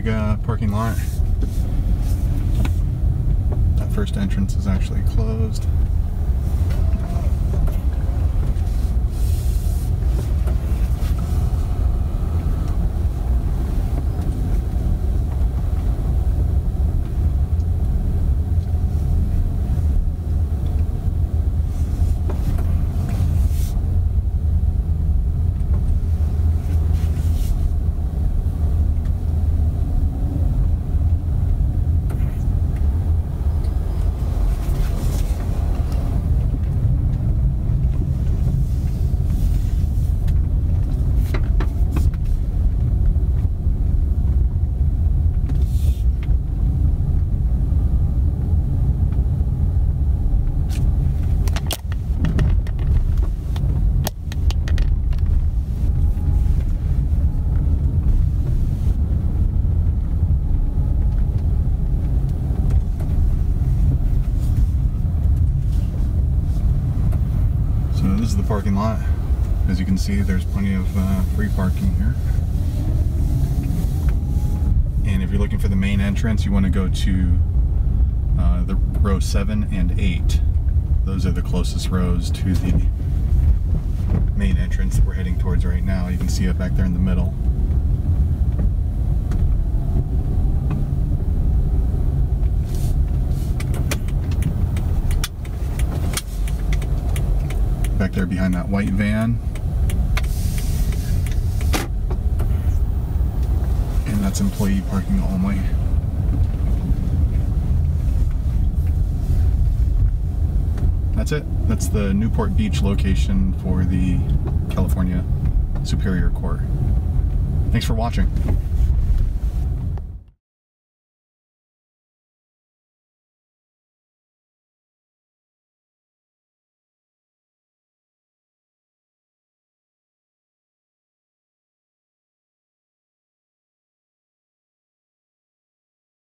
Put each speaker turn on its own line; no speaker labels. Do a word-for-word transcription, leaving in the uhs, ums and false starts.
big uh, parking lot. That first entrance is actually closed. This is the parking lot. As you can see, there's plenty of uh, free parking here. And if you're looking for the main entrance, you want to go to uh, the row seven and eight. Those are the closest rows to the main entrance that we're heading towards right now. You can see it back there in the middle. Back there behind that white van. And that's employee parking only. That's it. That's the Newport Beach location for the California Superior Court. Thanks for watching.